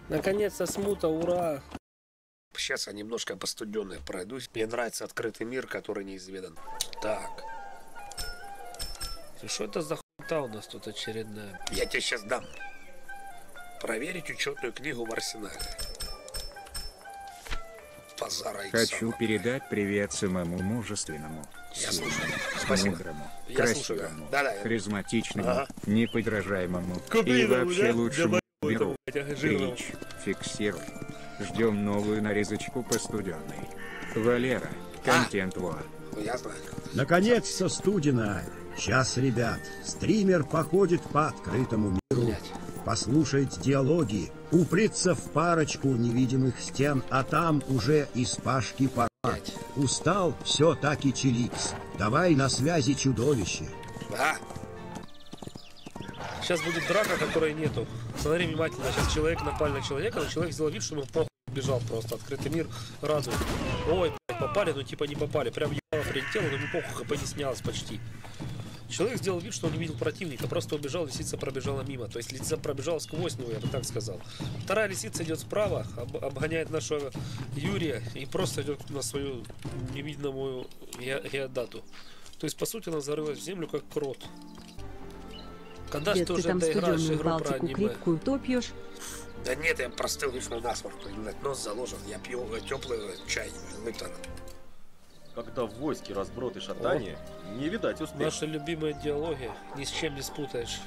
Наконец-то смута, ура! Сейчас я немножко по студенной пройдусь. Мне нравится открытый мир, который неизведан. Так. Что это за хуйта у нас тут очередная? Я тебе сейчас дам. Проверить учетную книгу в арсенале. Хочу передать привет самому мужественному, Спасибо. мудрому, Я красивому, харизматичному, Ага. неподражаемому и Куплиному, вообще да? лучшему Да, миру. жирному. Рич, фиксируй. Ждем новую нарезочку по студенной. Валера, контент вот. Я знаю. Наконец-то студена. Сейчас, ребят, стример походит по открытому миру, Блять. послушает диалоги, упрется в парочку невидимых стен, а там уже из Пашки пора. Блять. Устал? Все так и чиликс. Давай на связи, чудовище. Да. Сейчас будет драка, которой нету. Смотри внимательно. Сейчас человек напали на человека, но человек сделал вид, что ему похуй, бежал просто. Открытый мир радует. Ой, блядь, попали, но типа не попали. Прям ебало прилетело, но ему похуй, хп не снялось почти. Человек сделал вид, что он не видел противника, просто убежал, лисица пробежала мимо. То есть лисица пробежала сквозь него, я бы так сказал. Вторая лисица идет справа, обгоняет нашего Юрия и просто идет на свою невидимую геодату. То есть, по сути, она зарылась в землю, как крот. Когда же ты уже доиграешь игру про аниме? Крепкую топьешь. Да нет, я простыл, вишню насморк, нос заложен, я пью теплый чай, Лыптон. Когда в войске разброд и шатание, не видать успеха. Наши любимые диалоги ни с чем не спутаешь.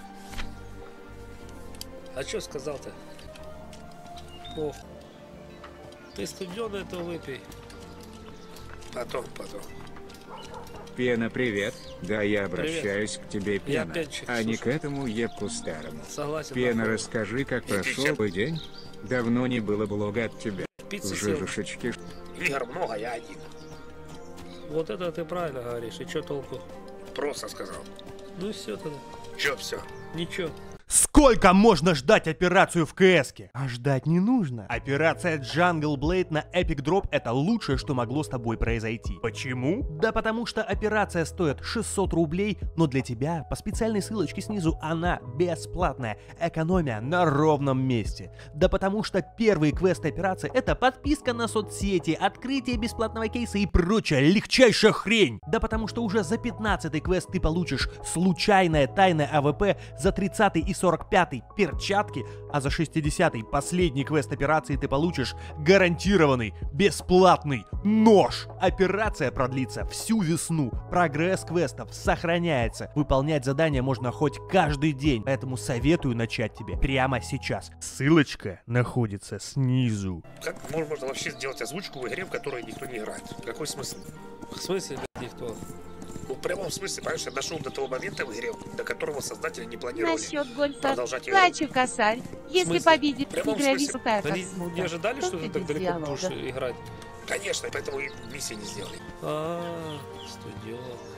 А что сказал-то? О, ты студеный, это выпей. Потом. Пена, привет. Да, я обращаюсь к тебе, Пена, пенчик, а не слушай. к этому епку старому. Согласен. Пена, нахуй. расскажи, как прошел бы день? Давно не было блога от тебя. Пиццы В съел. жижушечке. Игр много, я один. Вот это ты правильно говоришь, и чё толку? Просто сказал. Ну и все тогда. Чё все? Ничего. Сколько можно ждать операцию в КС-ке? А ждать не нужно. Операция Jungle Blade на Epic Drop — это лучшее, что могло с тобой произойти. Почему? Да потому что операция стоит 600 рублей, но для тебя по специальной ссылочке снизу она бесплатная. Экономия на ровном месте. Да потому что первый квест операции — это подписка на соцсети, открытие бесплатного кейса и прочая легчайшая хрень. Да потому что уже за 15-й квест ты получишь случайное тайное АВП, за 30-й и 45-й перчатки, а за 60-й последний квест операции ты получишь гарантированный бесплатный нож. Операция продлится всю весну. Прогресс квестов сохраняется. Выполнять задания можно хоть каждый день, поэтому советую начать тебе прямо сейчас. Ссылочка находится снизу. Как можно вообще сделать озвучку в игре, в которой никто не играет? Какой смысл? В смысле, блядь, никто? Ну, в прямом смысле, понимаешь, я дошел до того момента в игре, до которого создатели не планировали Насчет гольфа. продолжать игру. Плачу, косарь. Если победит В прямом игровик смысле. так Они не ожидали, что ты так далеко будешь диалога. играть? Конечно, поэтому и миссии не сделали. Студио.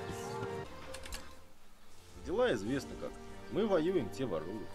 Дела известны как. Мы воюем, те воруют.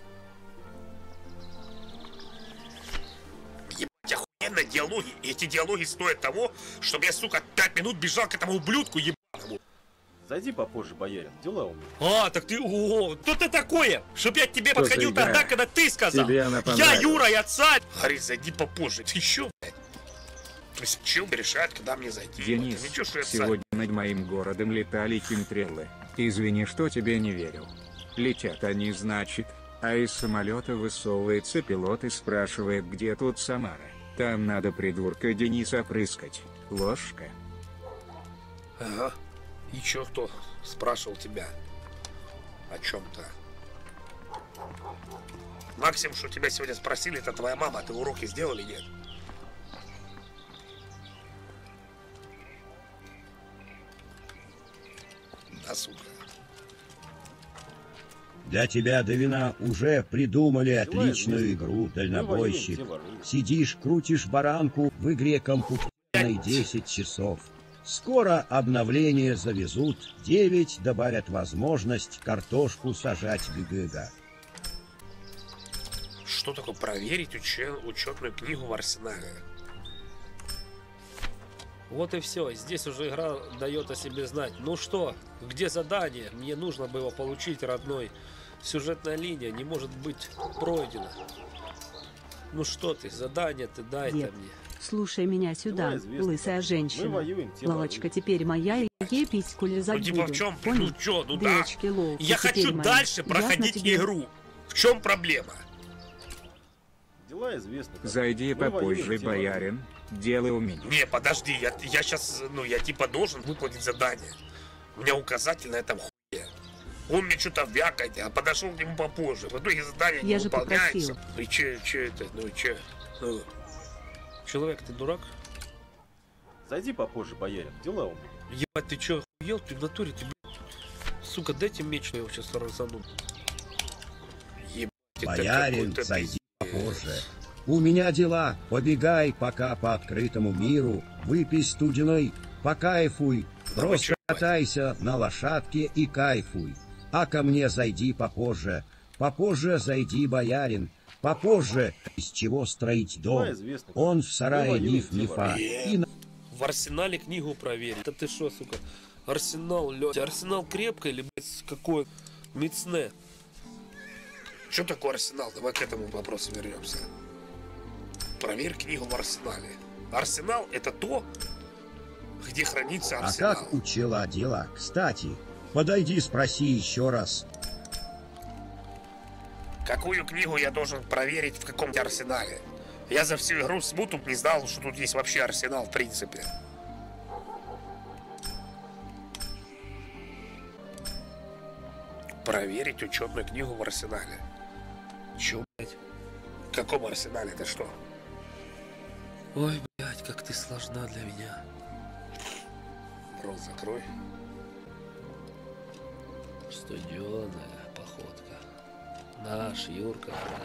Ебать, охуенно диалоги. И эти диалоги стоят того, чтобы я, сука, 5 минут бежал к этому ублюдку ебаному. Зайди попозже, боярин, дела у меня. Так ты, кто ты такое? Чтоб я к тебе Что за подходил игра? тогда, когда ты сказал. Тебе она Я понравилась? Юра, я царь. Говорит, зайди попозже. Ты чё, блядь? То есть чел решает, когда мне зайти. Денис, Ничего, что я царь. сегодня над моим городом летали химтреллы. Извини, что тебе не верил. Летят они, значит, а из самолета высовывается пилот и спрашивает, где тут Самара. Там надо придурка Дениса опрыскать. Ложка. Ага. И чё, кто спрашивал тебя о чем-то? Максимум, что тебя сегодня спросили, это твоя мама. Ты уроки сделал или нет? Да, сука. Для тебя, Довина, уже придумали Дела отличную известны. игру, Мы воюем, дальнобойщик. те воруют. Сидишь, крутишь баранку в игре компьютерной 10 часов. Скоро обновление завезут, 9 добавят возможность картошку сажать ГГГ. Что такое проверить учетную книгу в арсенале? Вот и все. Здесь уже игра дает о себе знать. Ну что, где задание? Мне нужно бы его получить, родной. Сюжетная линия не может быть пройдена. Ну что ты, задание ты дай-то Дед, мне. слушай меня сюда, Дела известны. лысая Мы женщина. воюем, тела Лавочка воюют. теперь моя, и ей письку лизать Ну типа буду. в чем? Понял? Ну чё, ну да. Девочки, ловко Я теперь хочу моя. дальше Ясно проходить тебе? игру. В чем проблема? Дела известны. Зайди Мы попозже, воюем, тела боярин. Дело у меня. Не, подожди, я сейчас, ну, я типа должен выполнить задание. У меня указатель на этом хуе. Он мне что-то вякает, а подошел к нему попозже. В итоге задание не Я же выполняется. попросила. И че это, ну и че? Ну, человек, ты дурак? Зайди попозже, боярин. Дела у меня. Ебать, ты че, охуел? Ты в натуре, ты, блядь. Сука, дайте меч, я его сейчас разану. Ебать, это Боярин, какой-то зайди пиздец. попозже. У меня дела. Побегай пока по открытому миру. Выпей студеной, покайфуй. Просто чё, катайся на лошадке и кайфуй. А ко мне зайди попозже. Попозже зайди, боярин. Попозже, из чего строить дом. Дела известны. Он в сарае Мы воюем, миф-мифа. И на В арсенале книгу проверить. Да ты шо, сука? Арсенал, лёд. Арсенал крепкий или, блядь, какой мицне? Что такое арсенал? Давай к этому вопросу вернемся. Проверь книгу в арсенале. Арсенал это то, где хранится А арсенал. как учила дела? Кстати, подойди, спроси еще раз. Какую книгу я должен проверить в каком-то арсенале? Я за всю игру с тут не знал, что тут есть вообще арсенал в принципе. Проверить учебную книгу в арсенале. Чё, блядь? В каком арсенале? Это что? Ой, блядь, как ты сложна для меня. Рот закрой. Студеная походка. Наш Юрка, брат.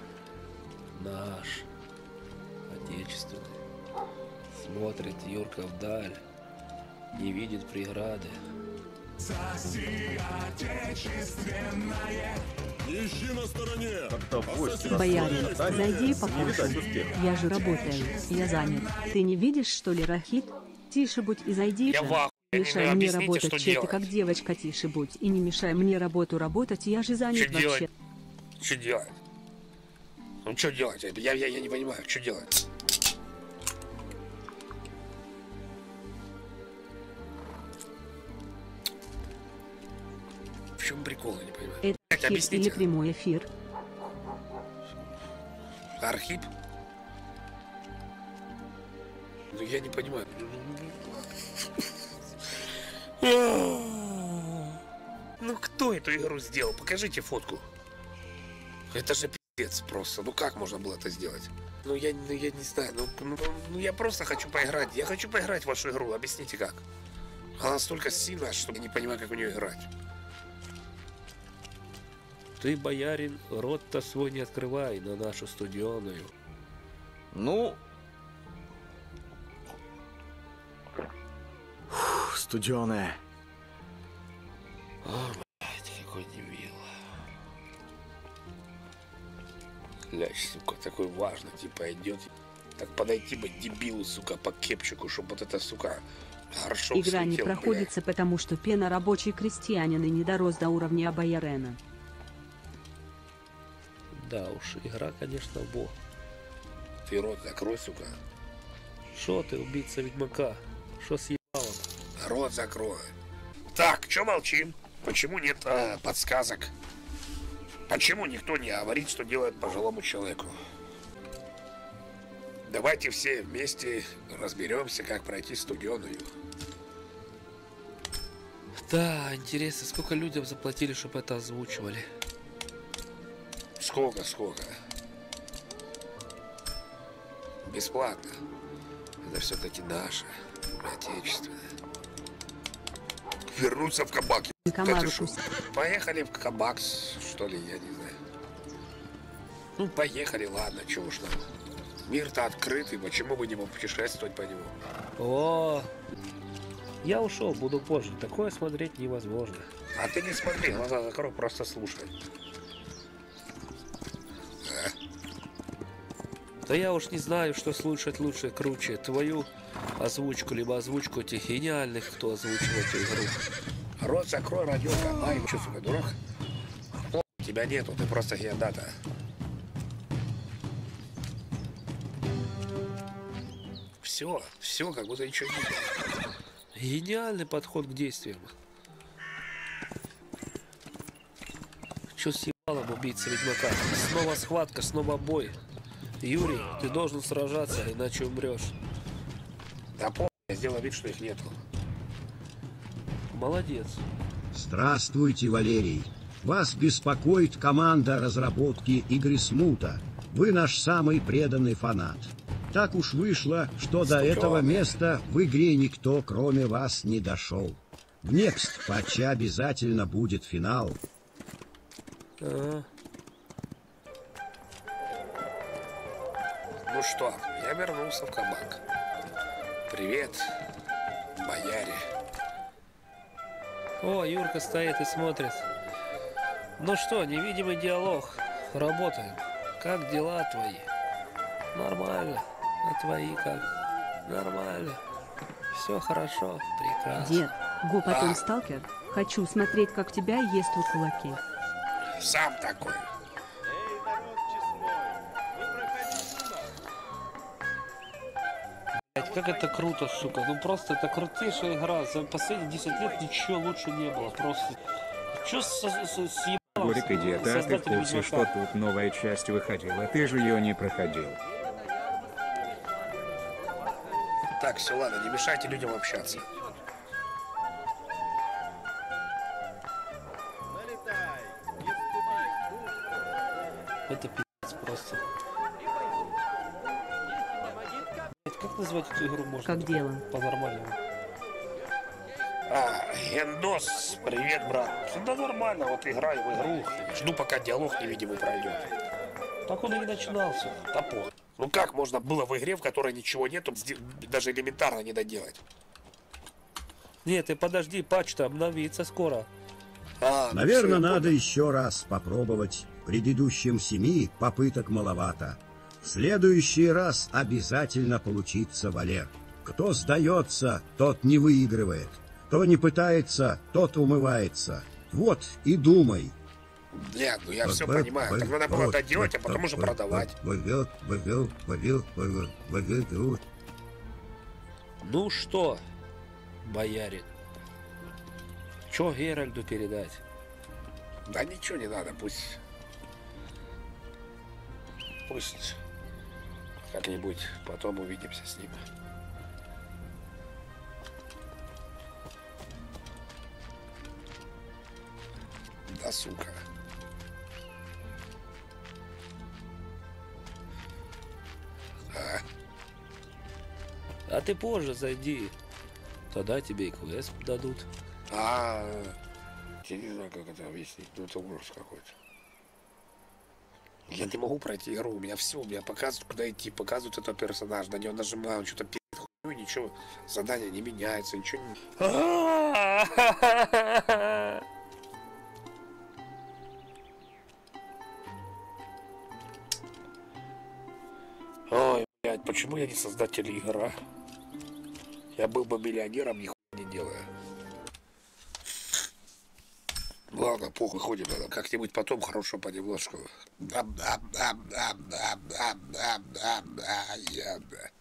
Наш. Отечественный. Смотрит Юрка вдаль. Не видит преграды. Когда войски Боярин, расстроят шатане, зайди не видать попозже. успеха. Я же работаю, я занят. Ты не видишь, что ли, Рахит? Тише будь и зайди. Я в ахуе. Не мешай мне Объясните, работать, что че ты делать. как девочка, тише будь. И не мешай мне работу работать, я же занят Что делать? вообще. Что делать? Ну что делать? Я не понимаю, что делать? В чем прикол, я не понимаю. Это Блядь, хит или объясните. прямой эфир? Архип? Ну я не понимаю. Ну кто эту игру сделал? Покажите фотку. Это же пиздец просто. Ну как можно было это сделать? Ну я не знаю. Ну я просто хочу поиграть. Я хочу поиграть в вашу игру. Объясните как. Она настолько сильная, что я не понимаю, как в нее играть. Ты, боярин, рот-то свой не открывай на нашу студеную. Ну... Студеная. О, блядь, какой дебил. Лящ, сука, такой важный, типа, идет. Так подойти бы дебилу, сука, по кепчику, чтобы вот это, сука, горшок Игра не слетел, проходится, потому что пена рабочий крестьянин и не дорос до уровня боярена. блядь. Да уж, игра, конечно, бог. Ты рот закрой, сука. Шо ты, убийца ведьмака? Шо съебал он? Рот закрой. Так, чё молчим? Почему нет подсказок? Почему никто не говорит, что делает пожилому человеку? Давайте все вместе разберемся, как пройти студеную. Да, интересно, сколько людям заплатили, чтобы это озвучивали? Сколько? Бесплатно. Это все-таки наше, отечественное. Вернуться в кабак. Комару Это шо? кусать. Поехали в кабак, что ли, я не знаю. Ну, поехали, ладно, чего уж нам. Мир-то открытый, почему бы не попутешествовать по нему? О, я ушел, буду позже. Такое смотреть невозможно. А ты не смотри, глаза закрой, просто слушай. Да я уж не знаю, что слушать лучше, круче. Твою озвучку, либо озвучку этих гениальных, кто озвучил эту игру. Рот закрой, радиока. Ай, что, сука, дурак? Тебя нету, ты просто геодата. все, как будто ничего не было. Гениальный подход к действиям. Че с ебалом убийца ведьмака? Снова схватка, снова бой. Юрий, ты должен сражаться, иначе умрешь. Да по***, я сделал вид, что их нету. Молодец. Здравствуйте, Валерий. Вас беспокоит команда разработки игры Смута. Вы наш самый преданный фанат. Так уж вышло, что до этого места в игре никто, кроме вас, не дошел. В Next патче обязательно будет финал. Ага. Ну что, я вернулся в кабак. Привет, бояре. О, Юрка стоит и смотрит. Ну что, невидимый диалог. Работаем. Как дела твои? Нормально. А твои как? Нормально. Все хорошо. Прекрасно. Дед, го потом сталкер. Хочу смотреть, как тебя ест у кулаки. Сам такой. Блять, как это круто, сука. Ну просто это крутейшая игра. За последние 10 лет ничего лучше не было. Просто. Че съебалом? Горик, иди, а ты в курсе, что тут новая часть выходила? Ты же ее не проходил. Так, все, ладно, не мешайте людям общаться. Это пи***ц просто. Как назвать эту игру можно? Как дело? По-нормальному. Гендос, привет, брат. Да нормально, вот играю в игру. Жду, пока диалог невидимый пройдет. Так он и не начинался. Топор. Ну как можно было в игре, в которой ничего нету, даже элементарно не доделать? Нет, ты подожди, патч-то обновится скоро. Наверное, надо еще раз попробовать. Предыдущим 7 попыток маловато. В следующий раз обязательно получится, Валер. Кто сдается, тот не выигрывает. Кто не пытается, тот умывается. Вот и думай. Нет, ну я все понимаю. Так надо было доделать, а потом уже продавать. Ну что, боярин? Че Геральду передать? Да ничего не надо, пусть как-нибудь потом увидимся с ним. Да, сука. А ты позже зайди. Тогда тебе и квест дадут. Я не знаю, как это объяснить. Ну, это ужас какой-то. Я не могу пройти игру. У меня все. У меня показывают, куда идти. Показывают этого персонажа. На него нажимаю. Он что-то пи***т хуйню. Ничего. Задание не меняется. Ничего не... Ой, блядь, почему я не создатель игры? Я был бы миллионером, нихуя не делая. Ладно, похуй, ходим, надо как-нибудь потом хорошо понемножку.